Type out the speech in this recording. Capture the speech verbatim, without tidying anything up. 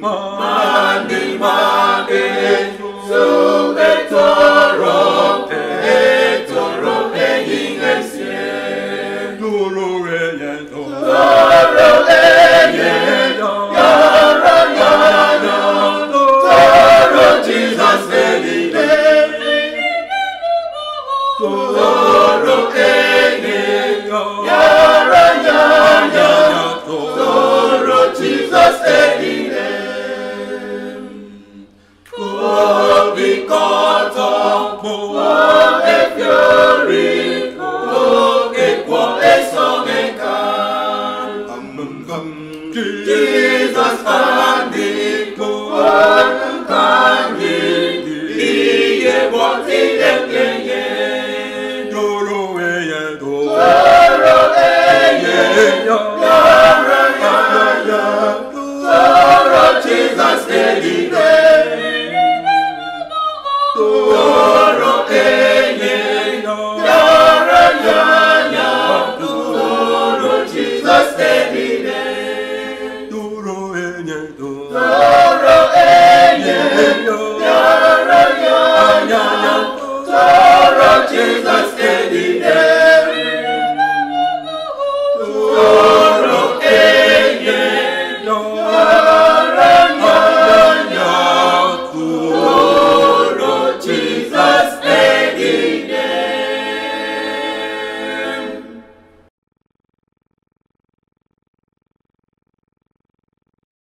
Mandi mandi sube toro e toro e ingesie Toro enye Toro enye Yara yara Toro Jesus Edidem Toro enye Yara yara Toro Jesus Edidem Oh, because of oh, a fury, oh, Ikwo, a song and Jesus and the oh, can he, Ibuot, Enye, Toro, Enye, Toro, Enye, ayara, ayara, Toro, Jesus, Edidem. Toro enye, ayara, ayara, Toro Jesus Edidem. Toro enye, Toro enye.